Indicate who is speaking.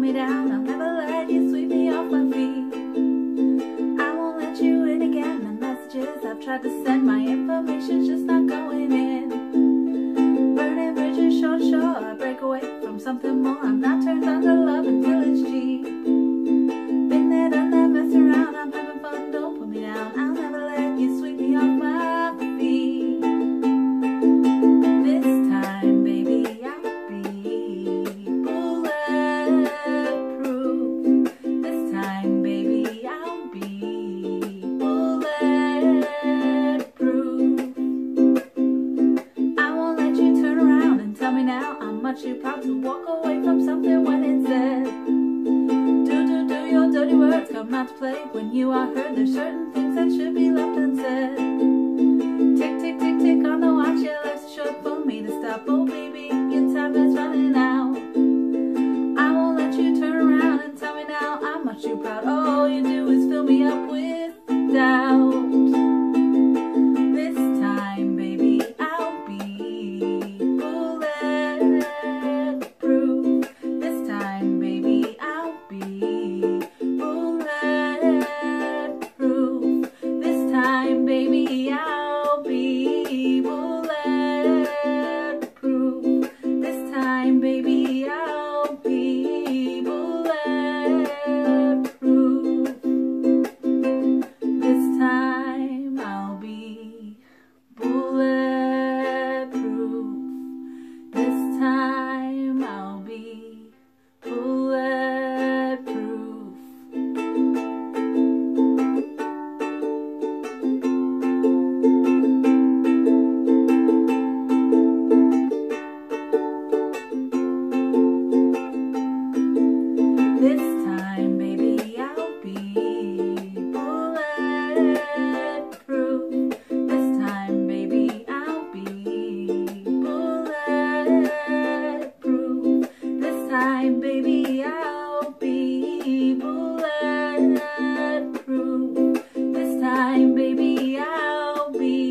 Speaker 1: me down. I'll never let you sweep me off my feet. I won't let you in again. The messages I've tried to send, my information's just not going in. Burning bridges shore to shore, I break away from something more. I'm not turned on to love until it's cheap. Been there, done that, mess around. I'm having fun, don't put me down. I'll never let you sweep me off my feet. This time, baby, I'll be bulletproof. This time, baby, I'll be bulletproof. I won't let you turn around and tell me now I'm much too proud to walk away from something when it's said. Do your dirty words come out to play when you are heard? There's certain things that should be left unsaid. Tick, tick, tick, tick on the watch. Yeah, life's too short for me to stop. Oh baby, your time is running out. I won't let you turn around and tell me now I'm much too proud. All you do is fill me up with doubt. This time, baby, I'll be bulletproof. This time, baby, I'll be bulletproof. This time, baby, I'll be bulletproof. This time, baby, I'll be bulletproof. This time, I'll be bulletproof. This time, I'll be bulletproof. This time, baby, I'll be bulletproof. This time, baby, I'll be bulletproof. This time, baby, I'll be bulletproof. This time, baby, I'll be